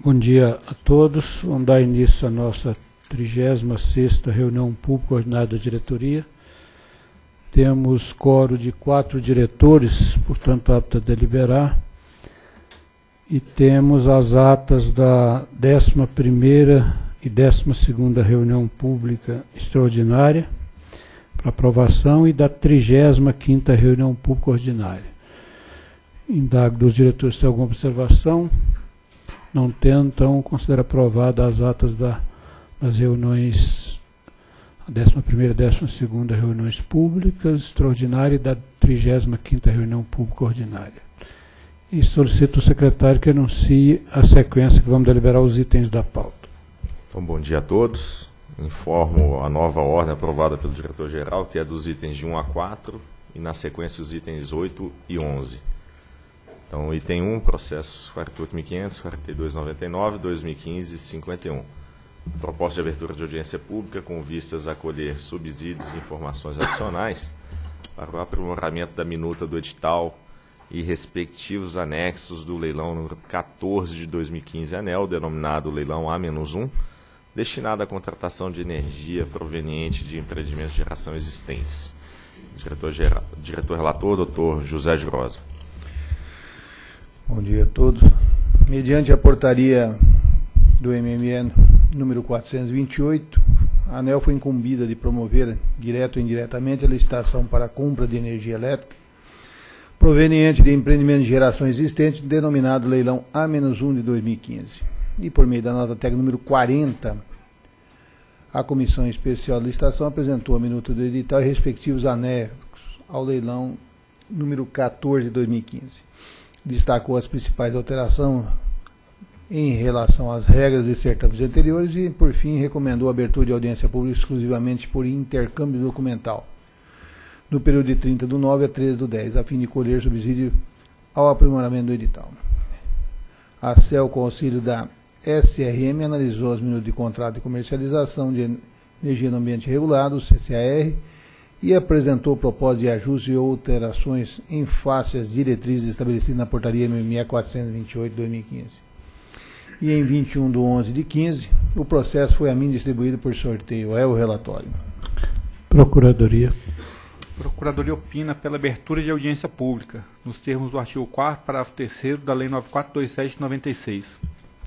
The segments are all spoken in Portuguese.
Bom dia a todos. Vamos dar início à nossa 36ª reunião pública ordinária da diretoria. Temos quórum de 4 diretores, portanto apto a deliberar. E temos as atas da 11ª e 12ª reunião pública extraordinária para aprovação e da 35ª reunião pública ordinária. Indago dos diretores se tem alguma observação. Não tendo, então considero aprovadas as atas das reuniões, a 11ª e 12ª reuniões públicas extraordinárias e da 35ª reunião pública ordinária. E solicito ao secretário que anuncie a sequência que vamos deliberar os itens da pauta. Então, bom dia a todos. Informo a nova ordem aprovada pelo diretor-geral, que é dos itens de 1 a 4, e na sequência os itens 8 e 11. Então, item 1, processo 48.500, 42.99, 2015 e 51. Proposta de abertura de audiência pública com vistas a colher subsídios e informações adicionais para o aprimoramento da minuta do edital e respectivos anexos do leilão número 14 de 2015 ANEEL, denominado leilão A-1, destinado à contratação de energia proveniente de empreendimentos de geração existentes. Diretor relator, doutor José Girosa. Bom dia a todos. Mediante a portaria do MME número 428, a ANEEL foi incumbida de promover, direto ou indiretamente, a licitação para a compra de energia elétrica proveniente de empreendimentos de geração existente, denominado leilão A-1 de 2015. E por meio da nota técnica número 40, a Comissão Especial de Licitação apresentou a minuta do edital e respectivos anexos ao leilão número 14 de 2015. Destacou as principais alterações em relação às regras e certames anteriores e, por fim, recomendou a abertura de audiência pública exclusivamente por intercâmbio documental, no período de 30/9 a 13/10, a fim de colher subsídio ao aprimoramento do edital. A CEL, com auxílio da SRM, analisou as minutas de contrato de comercialização de energia no ambiente regulado, CCAR, e apresentou propósito de ajustes e alterações em face às diretrizes estabelecidas na portaria MME 428 de 2015. E em 21/11/15, o processo foi a mim distribuído por sorteio. É o relatório. Procuradoria. Procuradoria opina pela abertura de audiência pública, nos termos do artigo 4º, parágrafo 3º da Lei 9427 de 96.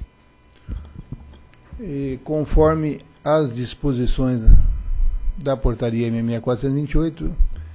E conforme as disposições da portaria MME 428,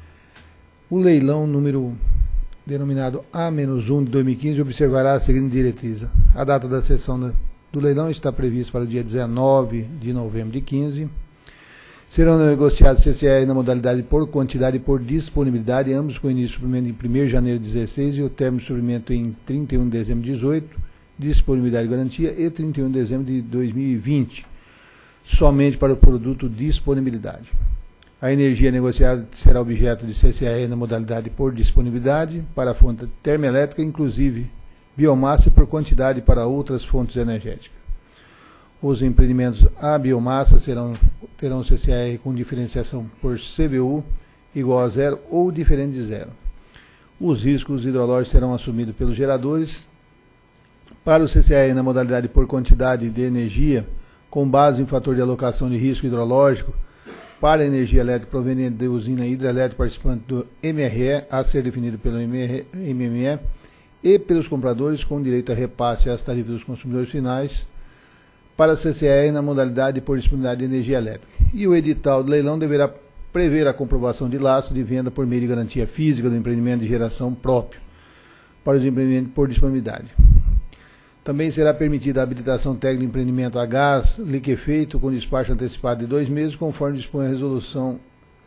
o leilão número denominado A-1 de 2015 observará a seguinte diretriz. A data da sessão do leilão está prevista para o dia 19 de novembro de 15. Serão negociados CCR na modalidade por quantidade e por disponibilidade, ambos com início de suprimento em 1º de janeiro de 16 e o término de suprimento em 31 de dezembro de 18, disponibilidade e garantia, e 31 de dezembro de 2020. Somente para o produto disponibilidade. A energia negociada será objeto de CCAE na modalidade por disponibilidade para a fonte termoelétrica, inclusive biomassa, e por quantidade para outras fontes energéticas. Os empreendimentos a biomassa terão CCAE com diferenciação por CBU igual a 0 ou diferente de 0. Os riscos hidrológicos serão assumidos pelos geradores. Para o CCAE na modalidade por quantidade de energia, com base em fator de alocação de risco hidrológico para a energia elétrica proveniente de usina hidrelétrica participante do MRE, a ser definido pelo MME, e pelos compradores com direito a repasse às tarifas dos consumidores finais, para a CCR na modalidade por disponibilidade de energia elétrica. E o edital do leilão deverá prever a comprovação de lastro de venda por meio de garantia física do empreendimento de geração próprio para os empreendimentos por disponibilidade. Também será permitida a habilitação técnica de empreendimento a gás liquefeito com despacho antecipado de 2 meses, conforme dispõe a resolução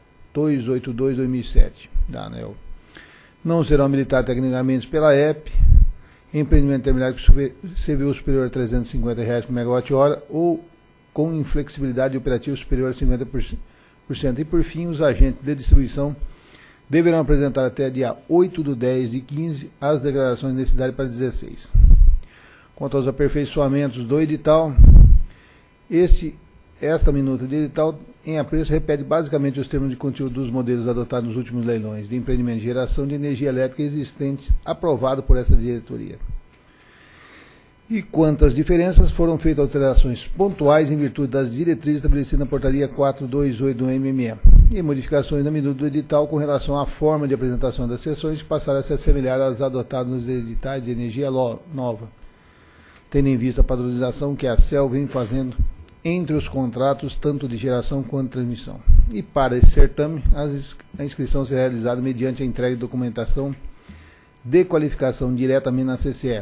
282/2007 da ANEEL. Não serão habilitados tecnicamente pela EP empreendimento terminado com CVU superior a R$ 350 por megawatt-hora ou com inflexibilidade operativa superior a 50%. E, por fim, os agentes de distribuição deverão apresentar até dia 8/10/15 as declarações de necessidade para 16. Quanto aos aperfeiçoamentos do edital, esta minuta de edital em apreço repete basicamente os termos de conteúdo dos modelos adotados nos últimos leilões de empreendimento de geração de energia elétrica existentes, aprovado por essa diretoria. E quanto às diferenças, foram feitas alterações pontuais em virtude das diretrizes estabelecidas na portaria 428 do MME e modificações na minuta do edital com relação à forma de apresentação das sessões que passaram a se assemelhar às adotadas nos editais de energia nova, tendo em vista a padronização que a CEL vem fazendo entre os contratos, tanto de geração quanto de transmissão. E para esse certame, a inscrição será realizada mediante a entrega de documentação de qualificação diretamente na CCE.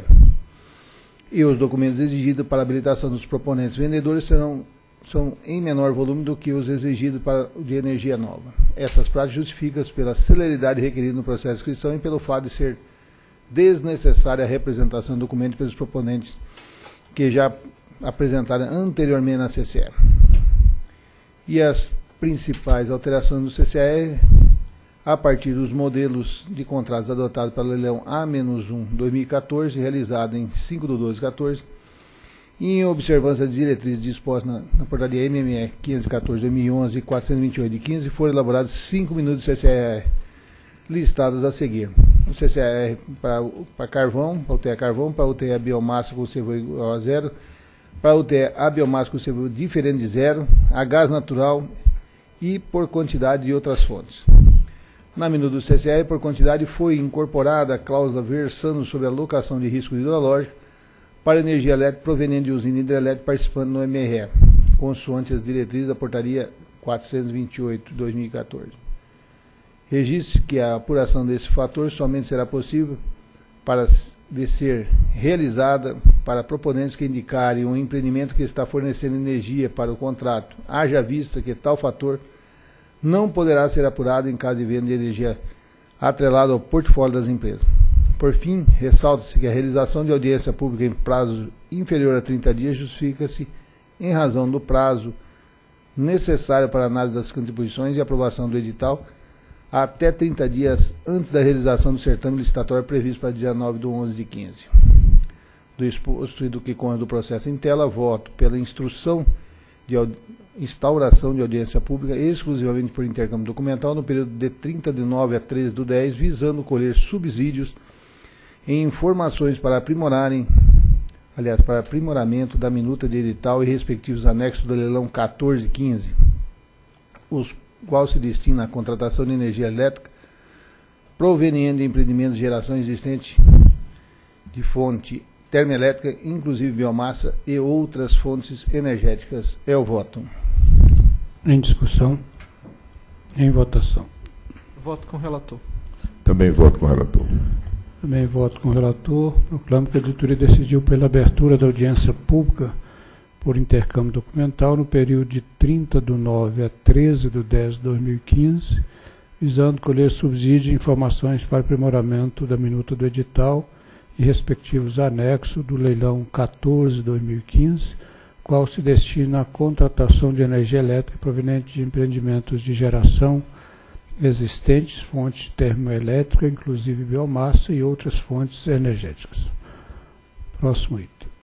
E os documentos exigidos para a habilitação dos proponentes vendedores são em menor volume do que os exigidos para o de energia nova. Essas práticas justificam-se pela celeridade requerida no processo de inscrição e pelo fato de ser desnecessária a representação do documento pelos proponentes que já apresentaram anteriormente na CCE. E as principais alterações do CCE a partir dos modelos de contratos adotados pelo leilão A-1 2014, realizado em 5/12/14, e em observância das diretrizes dispostas na portaria MME 514/2011 e 428/15, foram elaborados 5 minutos de CCR listadas a seguir. O CCR para carvão, para UTE carvão, para UTE a biomassa com CV igual a 0, para UTE a biomassa com CV diferente de 0, a gás natural e por quantidade de outras fontes. Na minuta do CCR, por quantidade, foi incorporada a cláusula versando sobre a alocação de risco hidrológico para energia elétrica proveniente de usina hidrelétrica participando no MRE, consoante as diretrizes da portaria 428/2014. Registre que a apuração desse fator somente será possível de ser realizada para proponentes que indicarem um empreendimento que está fornecendo energia para o contrato, haja vista que tal fator não poderá ser apurado em caso de venda de energia atrelado ao portfólio das empresas. Por fim, ressalta-se que a realização de audiência pública em prazo inferior a 30 dias justifica-se em razão do prazo necessário para a análise das contribuições e aprovação do edital até 30 dias antes da realização do certame licitatório previsto para 19/11/15. Do exposto e do que consta do processo em tela, voto pela instrução de instauração de audiência pública exclusivamente por intercâmbio documental no período de 30 de 9 a 13 do 10, visando colher subsídios em informações para aprimoramento da minuta de edital e respectivos anexos do leilão 14/15, os qual se destina à contratação de energia elétrica proveniente de empreendimentos de geração existente de fonte termoelétrica, inclusive biomassa e outras fontes energéticas. É o voto. Em discussão. Em votação. Voto com o relator. Também voto com o relator. Também voto com o relator. Proclamo que a diretoria decidiu pela abertura da audiência pública por intercâmbio documental no período de 30 do 9 a 13 do 10 de 2015, visando colher subsídio e informações para aprimoramento da minuta do edital e respectivos anexos do leilão 14/2015, qual se destina à contratação de energia elétrica proveniente de empreendimentos de geração existentes, fonte termoelétrica, inclusive biomassa e outras fontes energéticas. Próximo item.